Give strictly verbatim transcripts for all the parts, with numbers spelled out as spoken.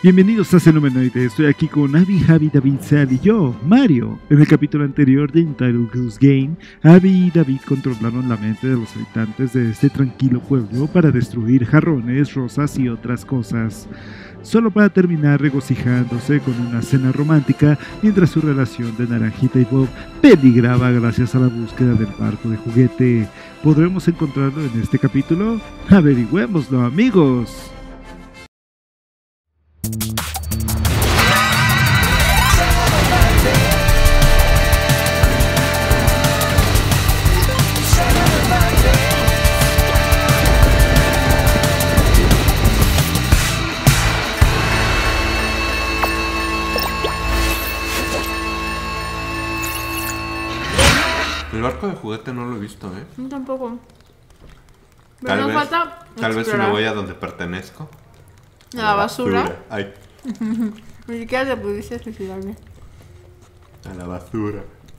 Bienvenidos a Xenomenoide, estoy aquí con Abby, Javi, David, Sal y yo, Mario. En el capítulo anterior de Entitled Goose Game, Abby y David controlaron la mente de los habitantes de este tranquilo pueblo para destruir jarrones, rosas y otras cosas, solo para terminar regocijándose con una cena romántica mientras su relación de Naranjita y Bob peligraba gracias a la búsqueda del barco de juguete. ¿Podremos encontrarlo en este capítulo? Averigüémoslo, amigos. El barco de juguete no lo he visto, ¿eh? Yo tampoco. Pero Tal no vez, falta tal vez si me explorar. voy a donde pertenezco. A la basura. Ay, Ni siquiera te pudiste suicidarme. a la basura.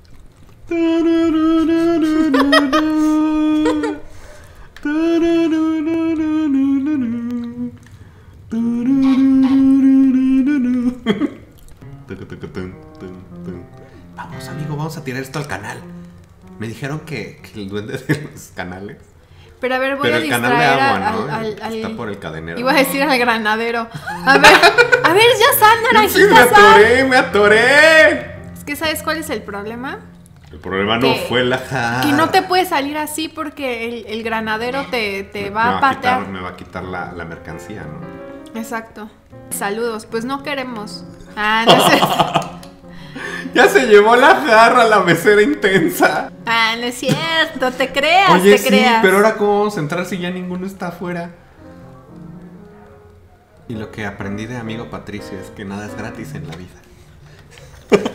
Vamos, amigo, vamos a tirar esto al canal. Me dijeron que, que el duende de los canales. Pero a ver, voy Pero a el distraer canal de agua, al, ¿no? al, al- Está por el cadenero. Iba a decir al granadero. A ver, a ver, ya sal, Sí, naranjita, me sal. atoré, me atoré. Es que ¿sabes cuál es el problema? El problema no Que- fue la jarra. Que no te puedes salir así porque el, el granadero te, te Me- va me a va patear. quitar- me va a quitar la, la mercancía, ¿no? Exacto. Saludos, pues no queremos. Ah, no es cierto. Ya se llevó la jarra, la mesera intensa. Ah, no es cierto, te creas, Oye, te sí, creas. pero ahora cómo vamos a entrar si ya ninguno está afuera. Y lo que aprendí de amigo Patricio es que nada es gratis en la vida.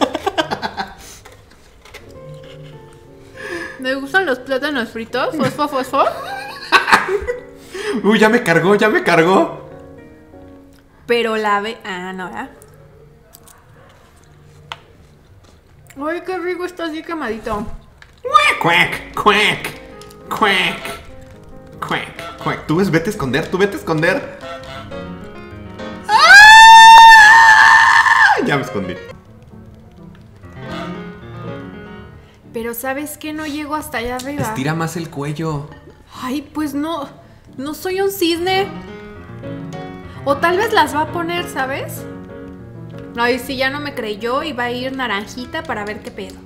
¿Me gustan los plátanos fritos? ¿Fosfo, fosfo? Uy, ya me cargó, ya me cargó. Pero la ve... Ah, no, ¿verdad? Ay, qué rico está así quemadito. Cuac, cuac, cuac, cuac, cuac. Tú ves, vete a esconder, tú vete a esconder. ¡Ah! Ya me escondí. Pero ¿sabes qué? No llego hasta allá arriba. Estira más el cuello. Ay, pues no. No soy un cisne. O tal vez las va a poner, ¿sabes? No, y si ya no me creyó, iba a ir naranjita para ver qué pedo.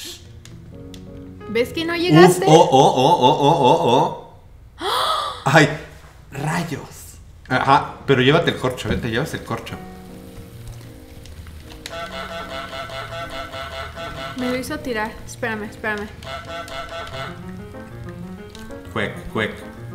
¿Ves que no Uf, llegaste? oh, oh, oh, oh, oh, oh, oh. Ay, rayos. Ajá, pero llévate el corcho, ¿eh? Te llevas el corcho. Me lo hizo tirar. Espérame, espérame. Cuec, cuec.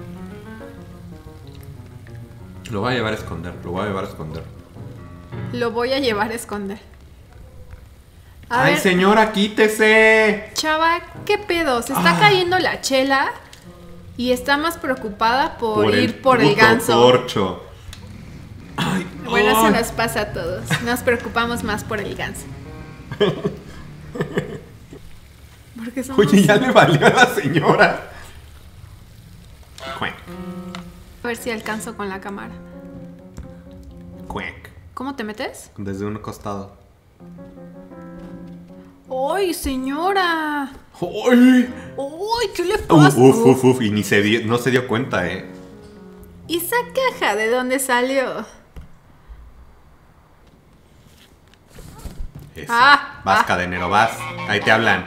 Lo voy a llevar a esconder, lo voy a llevar a esconder. Lo voy a llevar a esconder. A Ay, ver, señora, quítese. chava, ¿qué pedo? Se está Ah. cayendo la chela y está más preocupada por, ir por el puto ganso. corcho. Ay, Bueno, eso ay. nos pasa a todos. Nos preocupamos más por el ganso. Porque somos... Oye, ya le valió a la señora. Cuec, A ver si alcanzo con la cámara. cuec. ¿Cómo te metes? Desde un costado. ¡Ay, señora! ¡Ay! ¡Ay, qué le Uf, pasa! uf, uf, uf. Y ni se dio, no se dio cuenta, ¿eh? ¿Y esa caja de dónde salió? Eso. Ah, vas, ah. cadenero, vas. Ahí te hablan.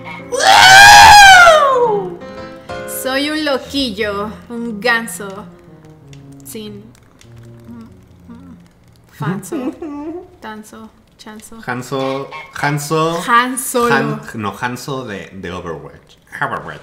Soy un loquillo, un ganso. Sin... Fanso. Tanso. Chanso. Hanso. Hanso. Han Solo. Han- no, Hanso de, de Overwatch. Overwatch.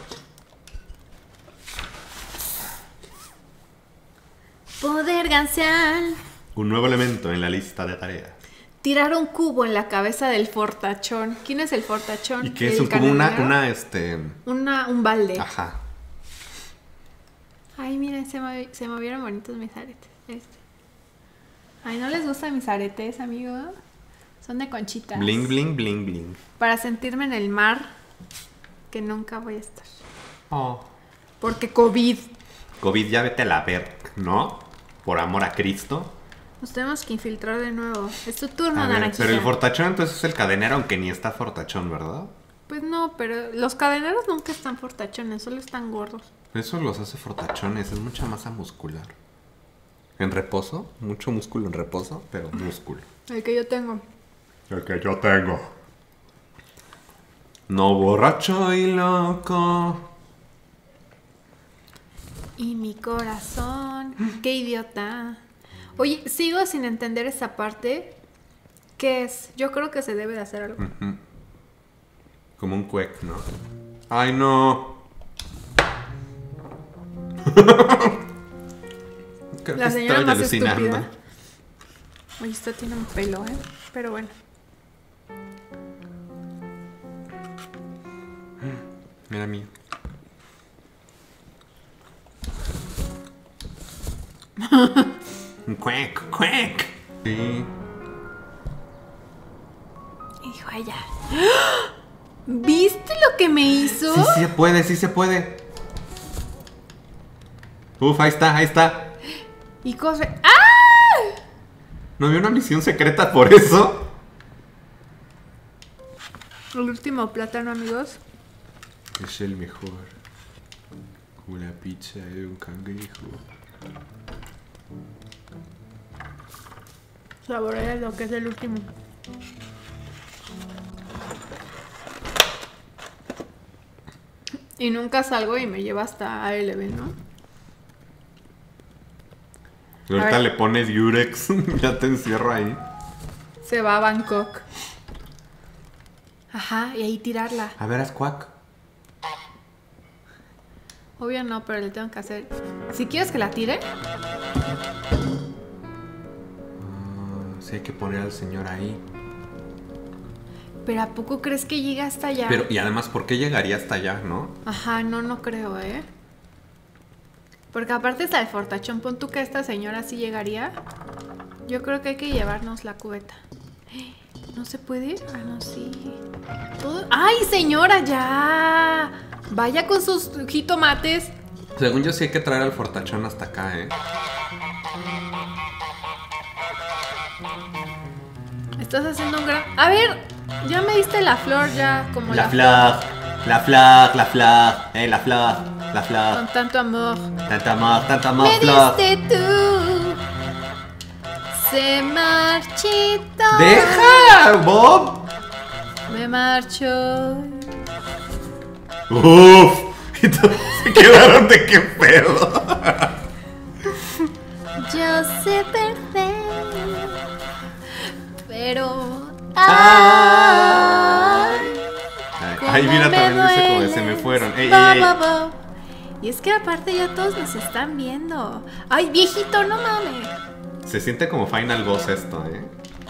Poder gansear. Un nuevo elemento en la lista de tareas. Tirar un cubo en la cabeza del fortachón. ¿Quién es el fortachón? Y que es ¿El un- como una, cananero? una, este... Una- un balde. Ajá. Ay, miren, se, movi- se movieron bonitos mis aretes. Este. Ay, ¿no les gustan mis aretes, amigo? Son de conchitas. Bling, bling, bling, bling. Para sentirme en el mar, que nunca voy a estar. Oh. Porque COVID. COVID, ya vete a la ver, ¿no? Por amor a Cristo. Nos tenemos que infiltrar de nuevo. Es tu turno, A ver, naranjita. pero el fortachón entonces es el cadenero, aunque ni está fortachón, ¿verdad? Pues no, pero los cadeneros nunca están fortachones, solo están gordos. Eso los hace fortachones, es mucha masa muscular. En reposo, mucho músculo en reposo, pero músculo. El que yo tengo. El que yo tengo. No borracho y loco. Y mi corazón. Qué idiota. Oye, sigo sin entender esa parte. ¿Qué es? Yo creo que se debe de hacer algo. Ujú. Como un cuec, ¿no? ¡Ay, no! Creo La que señora estoy más alucinando. estúpida. Oye, esto tiene un pelo, ¿eh? Pero bueno. Mira mío. Cuec, cuec. Sí. Hijo, ella. ¿Viste lo que me hizo? Sí, sí se puede, sí se puede. Uf, ahí está, ahí está. Y corre. ¡Ah! ¿No había una misión secreta por eso? El último plátano, amigos. Es el mejor. Como la pizza de un cangrejo. Saborea lo que es el último. Y nunca salgo y me lleva hasta A L B, ¿no? Y ahorita ver. le pones Durex. Ya te encierro ahí. Se va a Bangkok. Ajá, y ahí tirarla. A ver, haz cuac. Obvio no, pero le tengo que hacer. Si quieres que la tire. Ah, sí, hay que poner al señor ahí. Pero ¿a poco crees que llega hasta allá? Pero, y además, ¿por qué llegaría hasta allá, no? Ajá, no, no creo, ¿eh? Porque aparte está el fortachón. Pon tú que esta señora sí llegaría. Yo creo que hay que llevarnos la cubeta. ¿No se puede? Ah, no, sí. Todo... ¡Ay, señora, ya! Vaya con sus jitomates. Según yo sí hay que traer al fortachón hasta acá, ¿eh? Estás haciendo un gran... A ver, ya me diste la flor ya como La la, flag, la flag, la flag, eh, la flag, la flor. flag. Con tanto amor. Tanta amor, tanta amor, Me flag. diste tú. Se marchito. ¡Deja, Bob! Me marcho. ¡Uf! Y todos se quedaron de qué pedo. Yo sé perder. Pero. Ay. Ay, Ay, mira, cómo también dice como de duele. se me fueron. Ey, Bo, ey, ey. bo, bo. Y es que aparte ya todos nos están viendo. Ay, viejito, no mames. Se siente como Final Boss esto, ¿eh?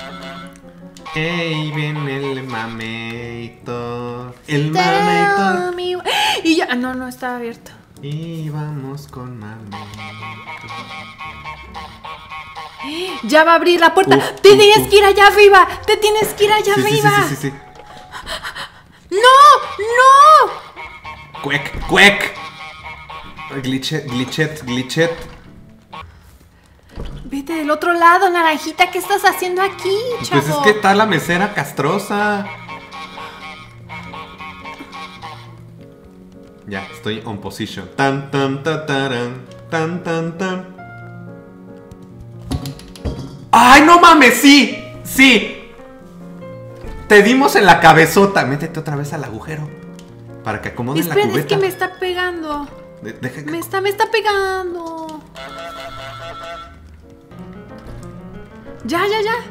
Ey, viene el Mameito. El Mameito. Tell me- Y ya, no, no estaba abierto. Y vamos con Mameito. Ya va a abrir la puerta. Uf, Te uf, tienes uf. que ir allá arriba. Te tienes que ir allá Sí, sí, sí, arriba. sí, sí, sí. No, no. Cuec, cuec. Glitchet, glitchet, glitchet. Vete del otro lado, naranjita. ¿Qué estás haciendo aquí, chavo? Pues es que está la mesera castrosa. Ya, estoy on position. Tan, tan, tan, taran, tan, tan, tan. ¡Ay, no mames! ¡Sí! ¡Sí! Te dimos en la cabezota. Métete otra vez al agujero. Para que acomoden la Espera, cubeta. es que me está pegando. De- deja que- Me está, me está pegando. Ya, ya, ya.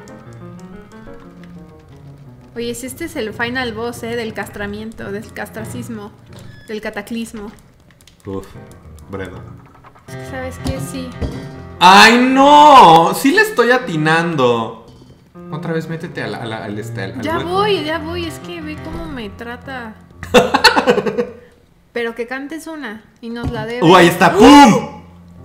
Oye, si este es el final boss, ¿eh? Del castramiento, del castracismo, del cataclismo. Uf, Bredo. Es que sabes que sí. ¡Ay, no! Sí le estoy atinando. Otra vez métete al, al, al, este, al Ya hueco. voy, ya voy. Es que ve cómo me trata. Pero que cantes una y nos la debe. ¡Uh, ahí está! ¡Pum!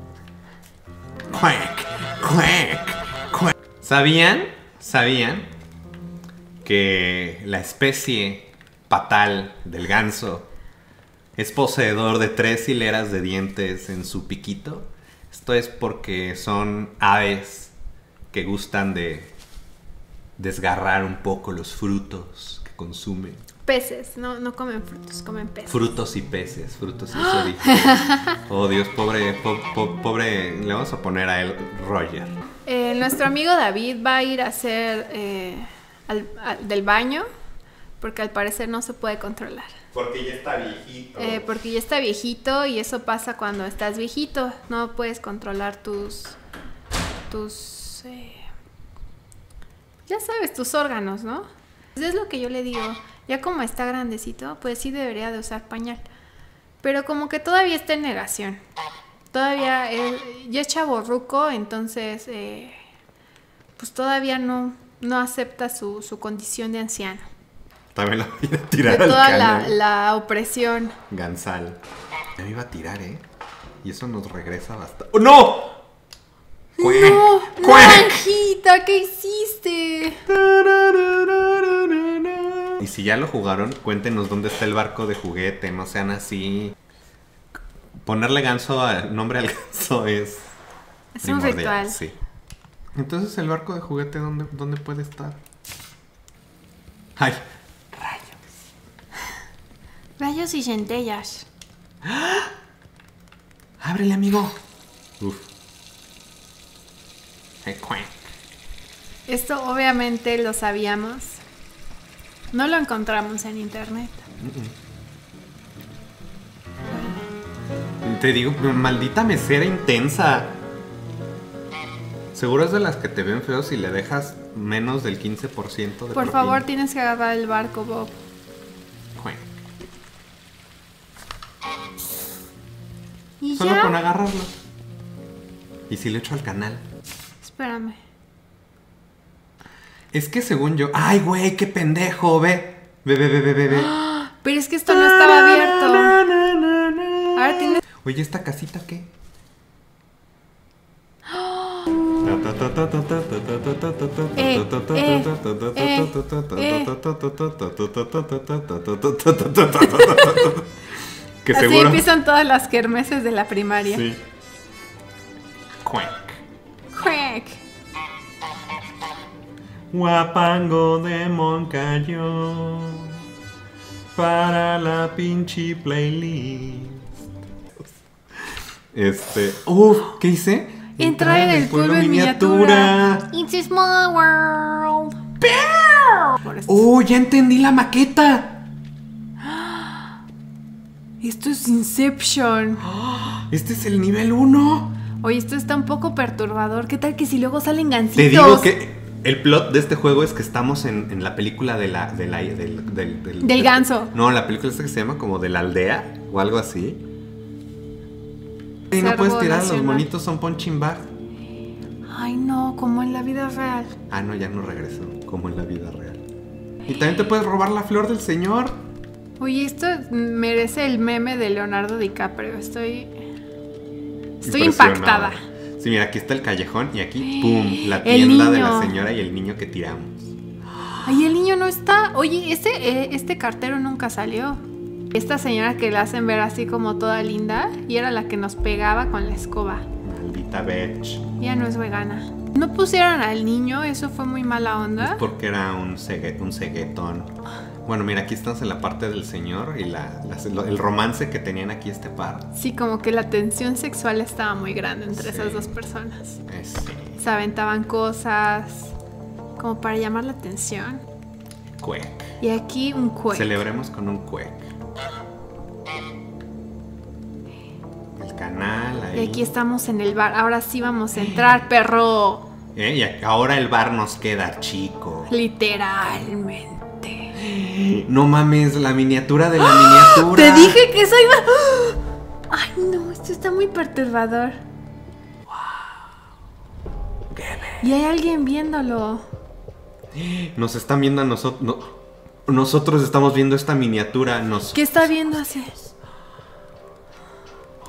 ¡Cuac! ¡Cuac! ¡Cuac! ¿Sabían? ¿Sabían? Que la especie patal del ganso es poseedor de tres hileras de dientes en su piquito. Esto es porque son aves que gustan de desgarrar un poco los frutos que consumen. Peces, no, no comen frutos, comen peces. Frutos y peces, frutos y su origen. Oh Dios, pobre, po, po, pobre, le vamos a poner a él Roger. Eh, nuestro amigo David va a ir a hacer eh, al, al, del baño, porque al parecer no se puede controlar. Porque ya está viejito. Eh, porque ya está viejito y eso pasa cuando estás viejito. No puedes controlar tus... tus... Eh, ya sabes, tus órganos, ¿no? Pues es lo que yo le digo. Ya como está grandecito, pues sí debería de usar pañal. Pero como que todavía está en negación. Todavía él, ya es chavorruco, entonces eh, pues todavía no, no acepta su, su condición de anciano. También la voy a tirar de al toda la, canal. la opresión. Gansal. Ya me iba a tirar, ¿eh? Y eso nos regresa bastante. ¡Oh, no! ¡Cuec! ¡No! ¡Cuec! ¡Naranjita! ¿Qué hiciste? Y si ya lo jugaron, cuéntenos dónde está el barco de juguete. No sean así. Ponerle ganso al nombre al ganso es... Es un ritual. Sí. Entonces, ¿el barco de juguete dónde, dónde puede estar? ¡Ay! Rayos y centellas. ¡Ah! ¡Ábrele, amigo! Uf. Esto obviamente lo sabíamos. No lo encontramos en internet. Te digo, maldita mesera intensa. Seguro es de las que te ven feo si le dejas menos del quince por ciento de Por propina. favor, tienes que agarrar el barco, Bob. ¿Y Solo ya? con agarrarlo. ¿Y si le echo al canal? Espérame. Es que según yo... ¡Ay, güey, qué pendejo! Ve, ve, ve, ve, ve, ve, ve. Pero es que esto no estaba abierto. Ahora tienes... Oye, ¿esta casita qué? Eh, eh, eh, Que Así seguro... empiezan todas las kermeses de la primaria. Sí. Cuac. Crack. Guapango de Moncayo para la pinche playlist. Este, uff, ¿qué hice? Entrar en el pueblo en miniatura. It's a small world. Por eso. Oh, ya entendí la maqueta. Esto es Inception. Este es el nivel uno. Oye, esto está un poco perturbador. ¿Qué tal que si luego salen gancitos? Te digo que el plot de este juego es que estamos en, en la película de la, de la del, del, del, Del ganso. No, la película esta que se llama como de la aldea o algo así. Y no Cervo puedes tirar, nacional. los monitos son punching bag. Ay, no, como en la vida real. Ah, no, ya no regresó, como en la vida real. Y también te puedes robar la flor del señor. Oye, esto merece el meme de Leonardo DiCaprio. Estoy... Estoy impactada. Sí, mira, aquí está el callejón y aquí, pum, la El tienda de niño. la señora y el niño que tiramos. Ay, el niño no está. Oye, este, eh, este cartero nunca salió. Esta señora que la hacen ver así como toda linda y era la que nos pegaba con la escoba. Maldita bitch. Ya no es vegana. No pusieron al niño, eso fue muy mala onda. Porque era un, cegue, un ceguetón. Bueno, mira, aquí estamos en la parte del señor y la, la- el romance que tenían aquí este par. Sí, como que la tensión sexual estaba muy grande entre Sí. esas dos personas. Eh, sí. Se aventaban cosas como para llamar la atención. Cuec. Y aquí un cuec. Celebremos con un cuec. El canal ahí. Y aquí estamos en el bar. Ahora sí vamos a entrar, perro. Eh, y ahora el bar nos queda chico. Literalmente. No mames, la miniatura de la miniatura. Te dije que eso iba. Ay, no, esto está muy perturbador. Qué Y hay alguien viéndolo. Nos están viendo a nosotros. No, nosotros estamos viendo esta miniatura. Nos... ¿Qué está viendo así? Oh,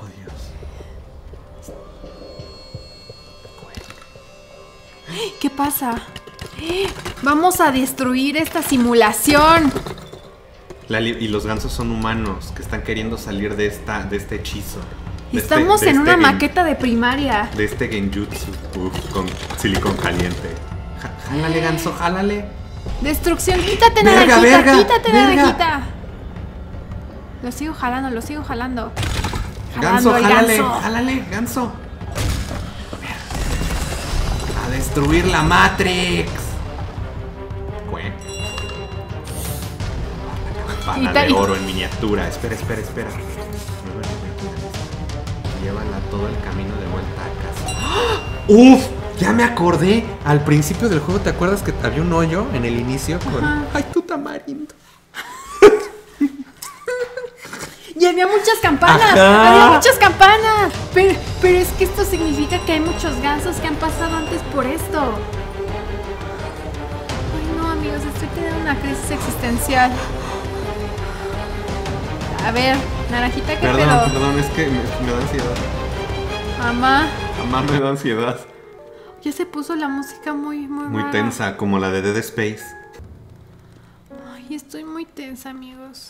Dios. ¿Qué pasa? Vamos a destruir esta simulación. La li- y los gansos son humanos que están queriendo salir de esta de este hechizo. De Estamos este- de en este una gen- maqueta de primaria. De este genjutsu. Uf, con silicón caliente. Ja- Jálale, ganso, jálale. Destrucción. Quítate, Verga, naranjita. verga, quítate, verga. naranjita. Lo sigo jalando, lo sigo jalando. Ganso, Jalando el jálale, ganso. jálale, ganso. A destruir la Matrix. Cue. Pana Y ta- de y- oro en miniatura. Espera, espera, espera. Llévala todo el camino de vuelta a casa. ¡Ah! ¡Uf! Ya me acordé. Al principio del juego, ¿te acuerdas que había un hoyo en el inicio con... Ajá. Ay, tu tamarindo. Y había muchas campanas. Ajá. Había muchas campanas. Pero, pero es que esto significa que hay muchos gansos que han pasado antes por esto. Ay, no, amigos, estoy teniendo una crisis existencial. A ver, naranjita, ¿qué Perdón, pedo? perdón, es que me, me da ansiedad. Mamá, Mamá, me da ansiedad. ya se puso la música muy, muy Muy rara. tensa, como la de Dead Space. Ay, estoy muy tensa, amigos.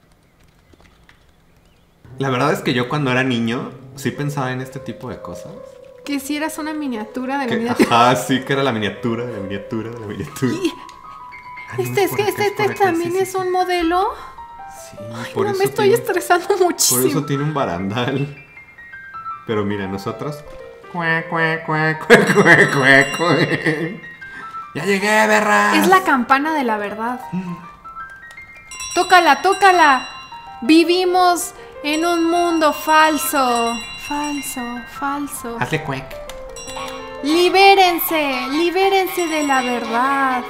La verdad es que yo cuando era niño sí pensaba en este tipo de cosas. Que si eras una miniatura de la Que, miniatura. ajá, sí, que era la miniatura, la miniatura, la miniatura. Y- Ah, no, Este es por que acá, este, por este acá, también sí, sí, es sí. un modelo. Sí, Ay, por no, eso me estoy tiene- estresando Por muchísimo. eso tiene un barandal. Pero mira, nosotros... Cue, cue, cue, cue, cue, cue, cue. ¡Ya llegué, berra! Es la campana de la verdad. Tócala, tócala. Vivimos en un mundo falso. Falso, falso. Hazle cuec. Libérense, libérense de la verdad.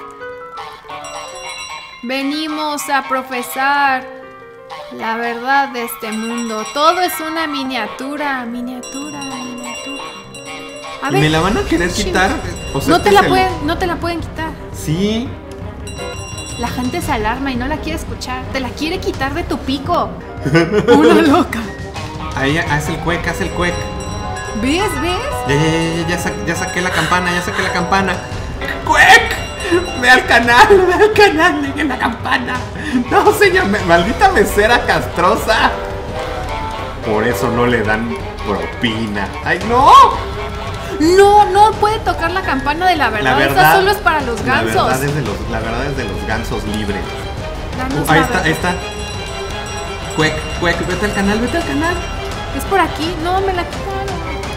Venimos a profesar la verdad de este mundo. Todo es una miniatura, miniatura, miniatura. A ¿Me la van a querer chin- quitar? O sea, no este te la es el- pueden, no te la pueden quitar. Sí. La gente se alarma y no la quiere escuchar. Te la quiere quitar de tu pico. Una loca. Ahí, haz el cuec, haz el cuec. ¿Ves? ¿Ves? Ya, ya, ya, ya, ya, sa- ya saqué la campana, ya saqué la campana. ¡Cuec! Ve al canal, ve al canal, legue la campana. No, señor, me- maldita mesera castrosa. Por eso no le dan propina. ¡Ay, no! No, no puede tocar la campana de la verdad. La verdad. Esa solo es para los La gansos. verdad es de los, la verdad es de los gansos libres. Danos Uh, ahí la está, verdad. ahí está. Cuec, cuec, vete al canal, vete al canal. Es por aquí. No, me la quitaron.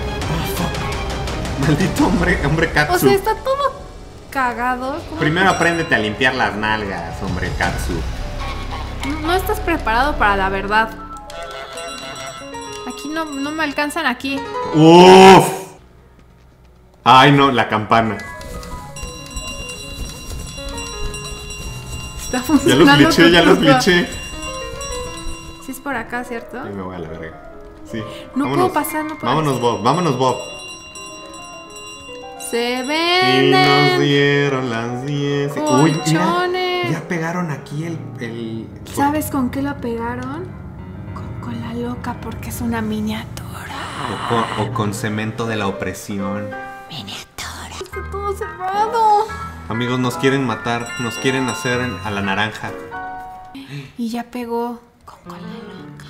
Maldito hombre, hombre O Katsu. sea, está todo cagado. ¿Cómo? Primero apréndete a limpiar las nalgas, hombre Katsu. No, no estás preparado para la verdad. Aquí no, no me alcanzan aquí. ¡Uf! Ay, no, la campana. Está Ya funcionando. los glitché, tu ya los truco. glitché. Sí es por acá, ¿cierto? Ay, me voy a la verga. Sí. No puedo pasar, no puedo Vámonos, Bob, vámonos, Bob. Se Y nos venden dieron las diez. Uy, mira, colchones. ya pegaron aquí el... el... ¿Sabes con qué lo pegaron? Con, con la loca porque es una miniatura. O con, o con cemento de la opresión. Miniatura. Está todo cerrado. Amigos, nos quieren matar, nos quieren hacer en- a la naranja. Y ya pegó con, con la loca.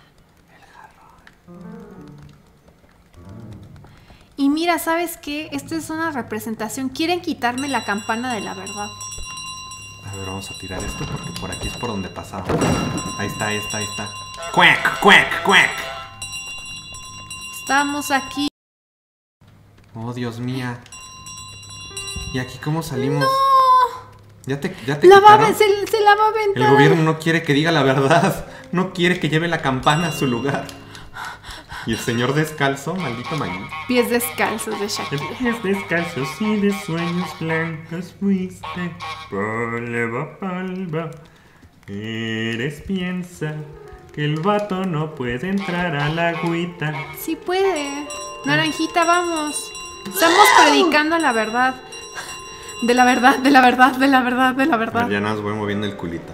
Y mira, ¿sabes qué? Esta es una representación. Quieren quitarme la campana de la verdad. A ver, vamos a tirar esto porque por aquí es por donde pasaba. Ahí está, ahí está, ahí está. ¡Cuec, cuec, cuec! Estamos aquí. Oh, Dios mía. ¿Y aquí cómo salimos? ¡No! ¿Ya te, ya te La va a quitaron? ven- se, se la va a aventar. El gobierno no quiere que diga la verdad. No quiere que lleve la campana a su lugar. Y el señor descalzo, maldito mañana. Pies descalzos de Shakira. Pies descalzos y de sueños blancos fuiste polvo, polvo. Eres piensa que el vato no puede entrar a la agüita. Sí puede. Naranjita, vamos. Estamos predicando la verdad. De la verdad, de la verdad, de la verdad, de la A ver, verdad. ya nos voy moviendo el culito.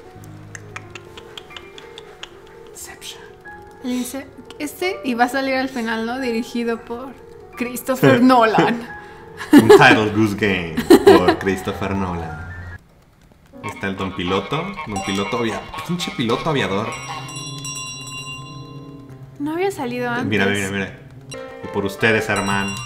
Inception. Le dice, este, y va a salir al final, ¿no? Dirigido por Christopher Nolan. Un Title Goose Game por Christopher Nolan. Ahí está el Don Piloto. Don Piloto aviador. Pinche piloto aviador. No había salido antes. Mira, mira, mira. Y por ustedes, hermanos.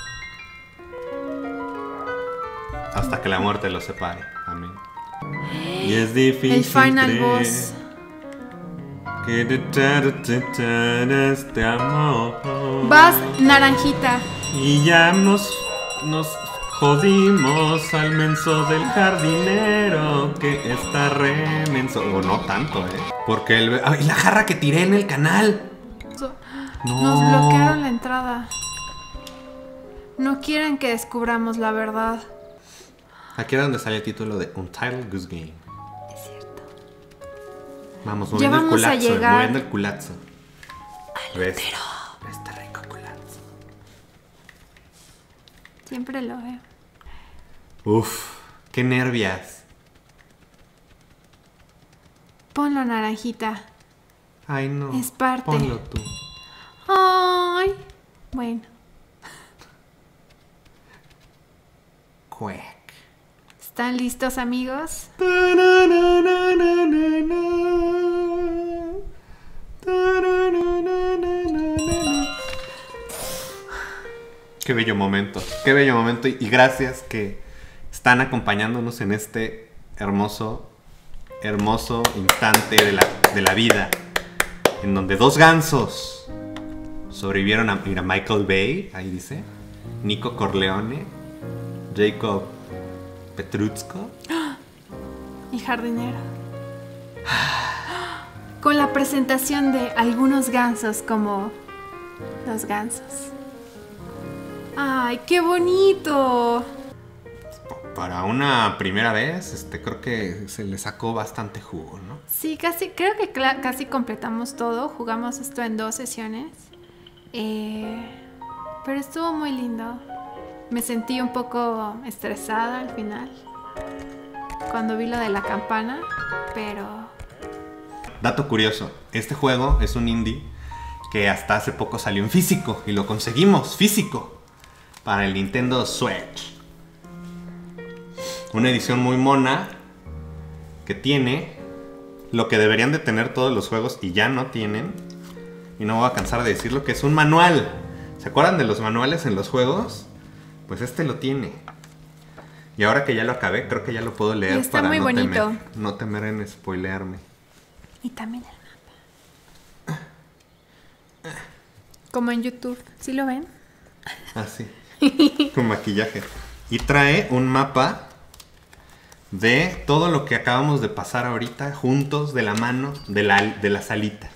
Hasta que la muerte los separe. Amén. Y es difícil El final creer boss. que de tar- tar- tar- este amor. Vas, naranjita. Y ya nos, nos jodimos al menso del jardinero que está remenso. O no tanto, ¿eh? Porque el... ¡Ay, la jarra que tiré en el canal! No. Nos bloquearon la entrada. No quieren que descubramos la verdad. Aquí era donde sale el título de Untitled Goose Game. Es cierto. Vamos, Ya moviendo el vamos a culazo, llegar moviendo el culazo. ¿Ves? útero. Este rico culazo. Siempre lo veo. Uf, qué nervias. Ponlo, naranjita. Ay, no. Es parte. Ponlo tú. Ay. Bueno. Quack. ¿Están listos, amigos? Qué bello momento, qué bello momento y gracias que están acompañándonos en este hermoso, hermoso instante de la, de la vida en donde dos gansos sobrevivieron a, mira, Michael Bay, ahí dice, Nico Corleone, Jacob Petruchko Y jardinero. Con la presentación de algunos gansos como los gansos. ¡Ay, qué bonito! Para una primera vez, este, creo que se le sacó bastante jugo, ¿no? Sí, casi, creo que cla- casi completamos todo. Jugamos esto en dos sesiones. Eh, pero estuvo muy lindo. Me sentí un poco estresada al final. Cuando vi lo de la campana. Pero... Dato curioso, este juego es un indie que hasta hace poco salió en físico y lo conseguimos físico para el Nintendo Switch. Una edición muy mona que tiene lo que deberían de tener todos los juegos y ya no tienen. Y no me voy a cansar de decirlo, que es un manual. ¿Se acuerdan de los manuales en los juegos? Pues este lo tiene. Y ahora que ya lo acabé, creo que ya lo puedo leer Y está para muy no bonito. temer, no temer en spoilearme. Y también el mapa. Como en YouTube. ¿Sí lo ven? Así. Con maquillaje. Y trae un mapa de todo lo que acabamos de pasar ahorita juntos de la mano de, la, de las alitas.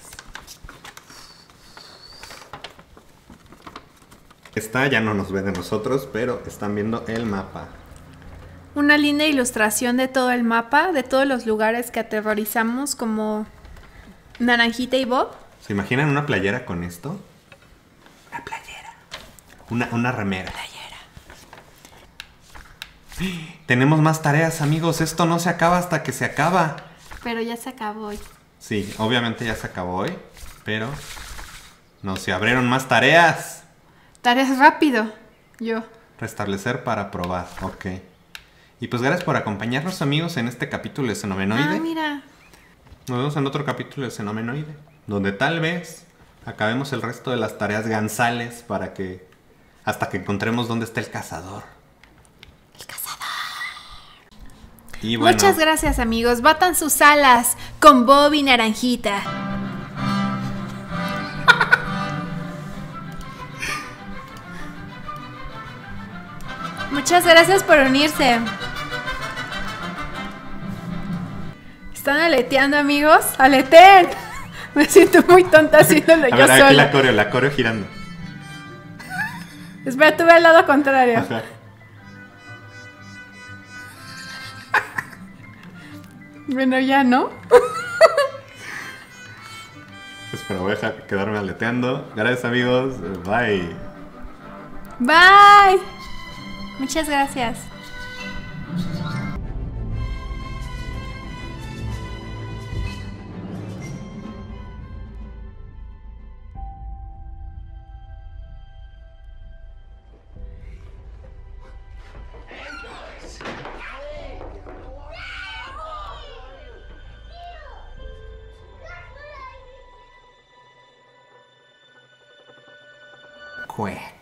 Esta ya no nos ve de nosotros, pero están viendo el mapa. Una linda ilustración de todo el mapa, de todos los lugares que aterrorizamos, como Naranjita y Bob. ¿Se imaginan una playera con esto? Una playera. Una, una remera. Playera. Tenemos más tareas, amigos. Esto no se acaba hasta que se acaba. Pero ya se acabó hoy. Sí, obviamente ya se acabó hoy, pero no se abrieron más tareas. Tareas rápido. Yo. Restablecer para probar, ok. Y pues gracias por acompañarnos, amigos, en este capítulo de Xenomenoide. Ah, mira. Nos vemos en otro capítulo de Xenomenoide, donde tal vez acabemos el resto de las tareas gansales para que... hasta que encontremos dónde está el cazador. El cazador. Y bueno, Muchas gracias, amigos. Batan sus alas con Bob y Naranjita. Muchas gracias por unirse. ¿Están aleteando, amigos? ¡Aleten! Me siento muy tonta haciéndolo a yo ver, aquí sola. la coreo, la coreo girando. Espera, tú ve al lado contrario. Ajá. Bueno, ya, ¿no? Espera, voy a dejar quedarme aleteando. Gracias, amigos. Bye. Bye. Muchas gracias. Cuec.